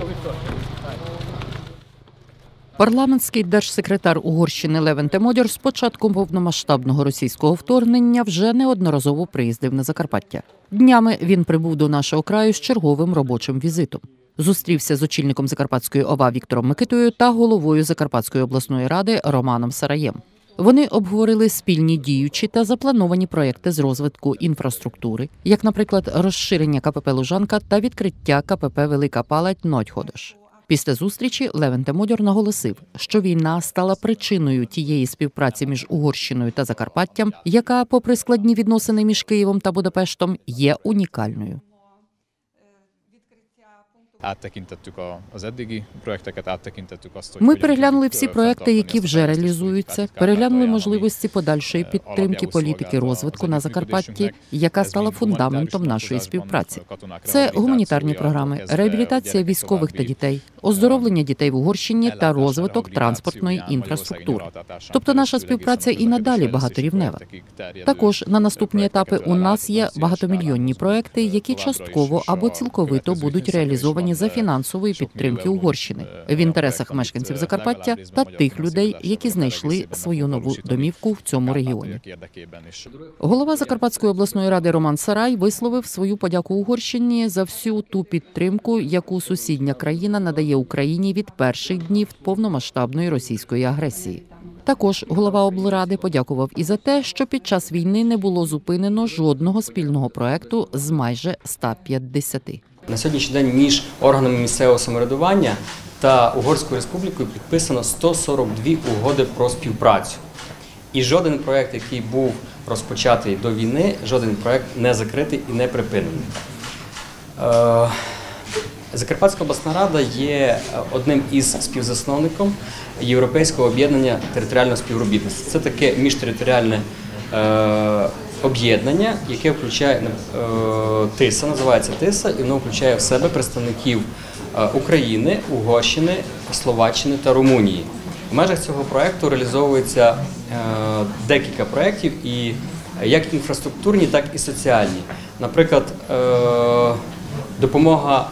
Парламентський держсекретар Угорщини Левен Темодьор з початку повномасштабного російського вторгнення вже неодноразово приїздив на Закарпаття. Днями він прибув до нашого краю з черговим робочим візитом. Зустрівся з очільником Закарпатської ОВА Віктором Микитою та головою Закарпатської обласної ради Романом Сараєм. Вони обговорили спільні діючі та заплановані проєкти з розвитку інфраструктури, як, наприклад, розширення КПП «Лужанка» та відкриття КПП «Велика Палать-Нойдходош». Після зустрічі Левен Темодьор наголосив, що війна стала причиною тієї співпраці між Угорщиною та Закарпаттям, яка, попри складні відносини між Києвом та Будапештом, є унікальною. Ми переглянули всі проекти, які вже реалізуються, переглянули можливості подальшої підтримки політики розвитку на Закарпатті, яка стала фундаментом нашої співпраці. Це гуманітарні програми, реабілітація військових та дітей, оздоровлення дітей в Угорщині та розвиток транспортної інфраструктури. Тобто наша співпраця і надалі багаторівнева. Також на наступні етапи у нас є багатомільйонні проекти, які частково або цілковито будуть реалізовані за фінансової підтримки Угорщини в інтересах мешканців Закарпаття та тих людей, які знайшли свою нову домівку в цьому регіоні. Голова Закарпатської обласної ради Роман Сарай висловив свою подяку Угорщині за всю ту підтримку, яку сусідня країна надає Україні від перших днів повномасштабної російської агресії. Також голова облради подякував і за те, що під час війни не було зупинено жодного спільного проекту з майже 150. На сьогоднішній день між органами місцевого самоврядування та Угорською республікою підписано 142 угоди про співпрацю. І жоден проєкт, який був розпочатий до війни, жоден проєкт не закритий і не припинений. Закарпатська обласна рада є одним із співзасновників Європейського об'єднання територіального співробітництва. Це таке міжтериторіальне об'єднання, яке включає ТИСА, називається ТИСА, і воно включає в себе представників України, Угорщини, Словаччини та Румунії. В межах цього проєкту реалізовується декілька проєктів, і як інфраструктурні, так і соціальні. Наприклад, допомога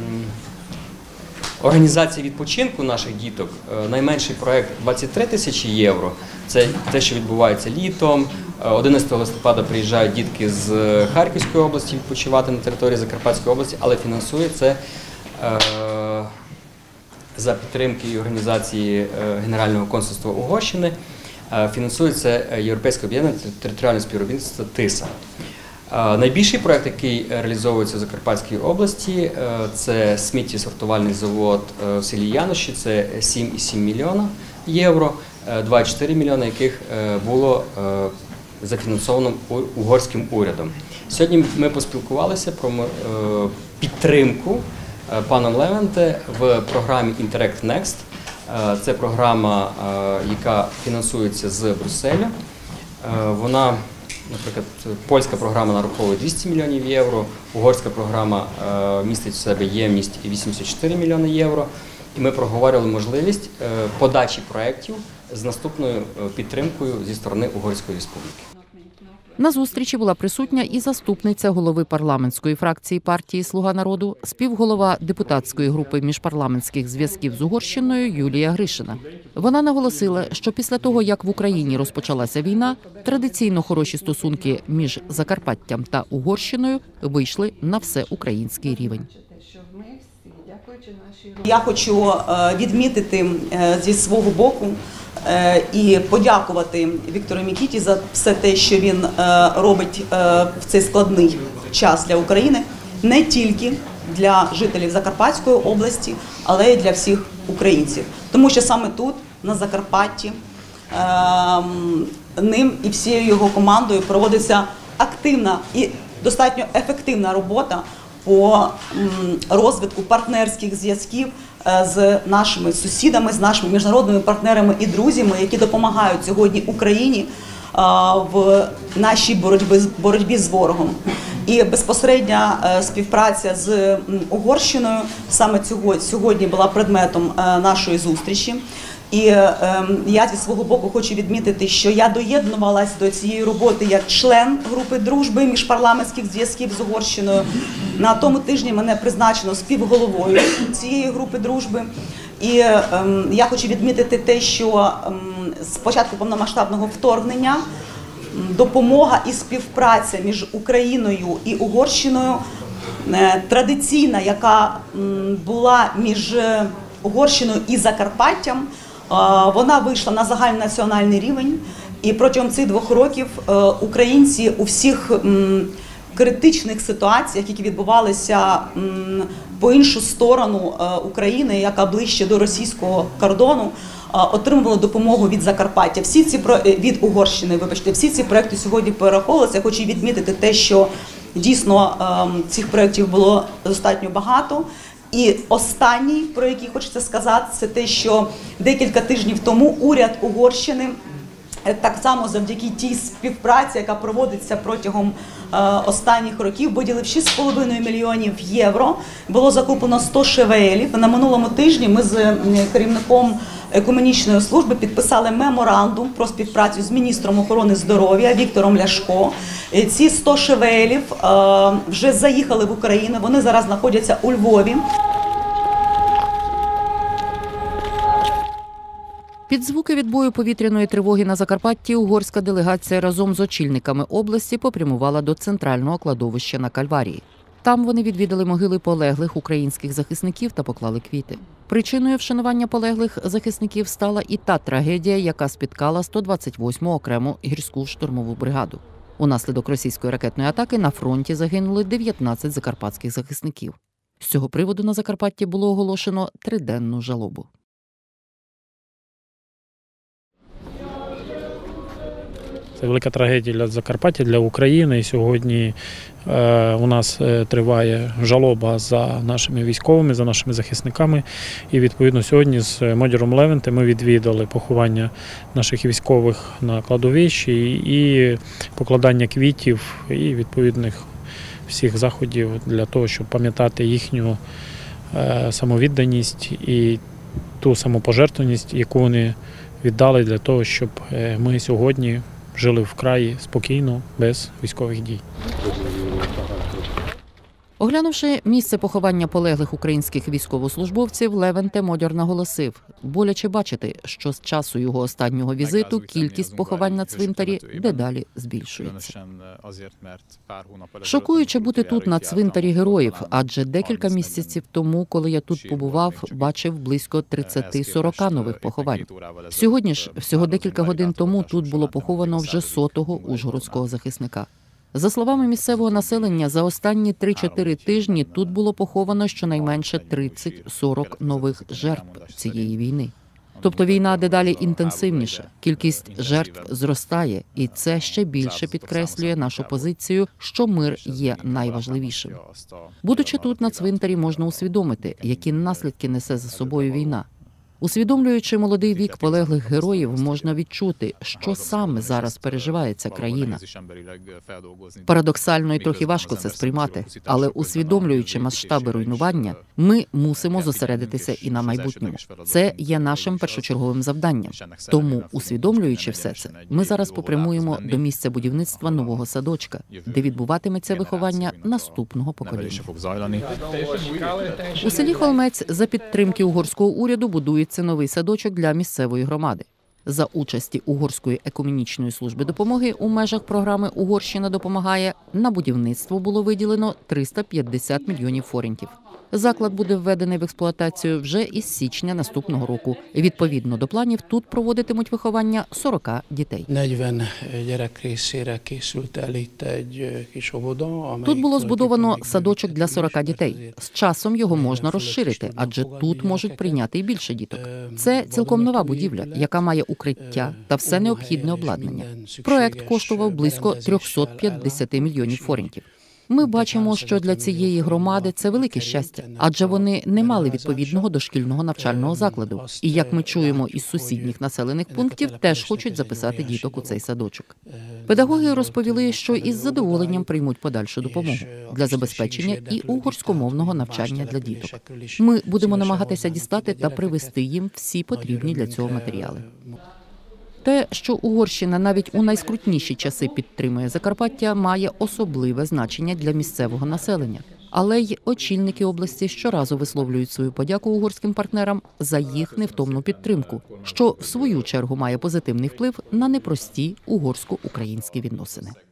організації відпочинку наших діток, найменший проєкт 23 тисячі євро. Це те, що відбувається літом. 11 листопада приїжджають дітки з Харківської області відпочивати на території Закарпатської області, але фінансує це за підтримки і організації Генерального консульства Угорщини. Фінансує це Європейське об'єднання територіального співробітництва ТИСА. Найбільший проєкт, який реалізовується в Закарпатській області, це сміттєсортувальний завод в селі Яноші, це 7,7 мільйона євро, 2,4 мільйона яких було зафінансовано угорським урядом. Сьогодні ми поспілкувалися про підтримку паном Левенте в програмі Interact Next. Це програма, яка фінансується з Брюсселя. Вона, наприклад, польська програма нараховує 200 мільйонів євро, угорська програма містить в себе ємність 84 мільйони євро. І ми проговорили можливість подачі проєктів з наступною підтримкою зі сторони Угорської республіки. На зустрічі була присутня і заступниця голови парламентської фракції партії «Слуга народу», співголова депутатської групи міжпарламентських зв'язків з Угорщиною Юлія Гришина. Вона наголосила, що після того, як в Україні розпочалася війна, традиційно хороші стосунки між Закарпаттям та Угорщиною вийшли на всеукраїнський рівень. Я хочу відмітити зі свого боку і подякувати Віктору Микиті за все те, що він робить в цей складний час для України, не тільки для жителів Закарпатської області, але й для всіх українців. Тому що саме тут, на Закарпатті, ним і всією його командою проводиться активна і достатньо ефективна робота по розвитку партнерських зв'язків з нашими сусідами, з нашими міжнародними партнерами і друзями, які допомагають сьогодні Україні в нашій боротьбі з ворогом. І безпосередня співпраця з Угорщиною саме сьогодні була предметом нашої зустрічі. І я зі свого боку хочу відмітити, що я доєднувалась до цієї роботи як член групи дружби міжпарламентських зв'язків з Угорщиною. На тому тижні мене призначено співголовою цієї групи дружби. І я хочу відмітити те, що з початку повномасштабного вторгнення допомога і співпраця між Україною і Угорщиною традиційна, яка була між Угорщиною і Закарпаттям, вона вийшла на загальнонаціональний рівень. І протягом цих 2 років українці у всіх критичних ситуаціях, які відбувалися по іншу сторону України, яка ближче до російського кордону, отримували допомогу від Закарпаття. Від Угорщини, вибачте, всі ці проекти сьогодні перераховувалися. Я хочу відмітити те, що дійсно цих проєктів було достатньо багато. І останній, про який хочеться сказати, це те, що декілька тижнів тому уряд Угорщини, так само завдяки тій співпраці, яка проводиться протягом останніх років, виділив 6,5 мільйонів євро. Було закуплено 100 ШВЛів. На минулому тижні ми з керівником екуменічної служби підписали меморандум про співпрацю з міністром охорони здоров'я Віктором Ляшко. Ці 100 ШВЛів вже заїхали в Україну, вони зараз знаходяться у Львові. Під звуки відбою повітряної тривоги на Закарпатті угорська делегація разом з очільниками області попрямувала до центрального кладовища на Кальварії. Там вони відвідали могили полеглих українських захисників та поклали квіти. Причиною вшанування полеглих захисників стала і та трагедія, яка спіткала 128-му окрему гірську штурмову бригаду. Унаслідок російської ракетної атаки на фронті загинули 19 закарпатських захисників. З цього приводу на Закарпатті було оголошено 3-денну жалобу. Це велика трагедія для Закарпаття, для України. І сьогодні у нас триває жалоба за нашими військовими, за нашими захисниками. І відповідно сьогодні з Модіром Левенте ми відвідали поховання наших військових на кладовищі і покладання квітів і відповідних всіх заходів для того, щоб пам'ятати їхню самовідданість і ту самопожертвованість, яку вони віддали для того, щоб ми сьогодні жили в краї спокійно, без військових дій. Оглянувши місце поховання полеглих українських військовослужбовців, Левенте Модьор наголосив, боляче бачити, що з часу його останнього візиту кількість поховань на цвинтарі дедалі збільшується. Шокуюче бути тут, на цвинтарі героїв, адже декілька місяців тому, коли я тут побував, бачив близько 30-40 нових поховань. Сьогодні ж, всього декілька годин тому, тут було поховано вже 100-го ужгородського захисника. За словами місцевого населення, за останні 3-4 тижні тут було поховано щонайменше 30-40 нових жертв цієї війни. Тобто війна дедалі інтенсивніша, кількість жертв зростає, і це ще більше підкреслює нашу позицію, що мир є найважливішим. Будучи тут на цвинтарі, можна усвідомити, які наслідки несе за собою війна. Усвідомлюючи молодий вік полеглих героїв, можна відчути, що саме зараз переживає ця країна. Парадоксально і трохи важко це сприймати, але усвідомлюючи масштаби руйнування, ми мусимо зосередитися і на майбутньому. Це є нашим першочерговим завданням. Тому, усвідомлюючи все це, ми зараз попрямуємо до місця будівництва нового садочка, де відбуватиметься виховання наступного покоління. У селі Холмець за підтримки угорського уряду будується новий садочок для місцевої громади. За участі Угорської екуменічної служби допомоги у межах програми «Угорщина допомагає» на будівництво було виділено 350 мільйонів форінтів. Заклад буде введений в експлуатацію вже із січня наступного року. Відповідно до планів, тут проводитимуть виховання 40 дітей. Тут було збудовано садочок для 40 дітей. З часом його можна розширити, адже тут можуть прийняти і більше діток. Це цілком нова будівля, яка має укриття та все необхідне обладнання. Проект коштував близько 350 мільйонів форінтів. Ми бачимо, що для цієї громади це велике щастя, адже вони не мали відповідного дошкільного навчального закладу. І як ми чуємо із сусідніх населених пунктів, теж хочуть записати діток у цей садочок. Педагоги розповіли, що із задоволенням приймуть подальшу допомогу для забезпечення і угорськомовного навчання для діток. Ми будемо намагатися дістати та привезти їм всі потрібні для цього матеріали. Те, що Угорщина навіть у найскрутніші часи підтримує Закарпаття, має особливе значення для місцевого населення. Але й очільники області щоразу висловлюють свою подяку угорським партнерам за їх невтомну підтримку, що в свою чергу має позитивний вплив на непрості угорсько-українські відносини.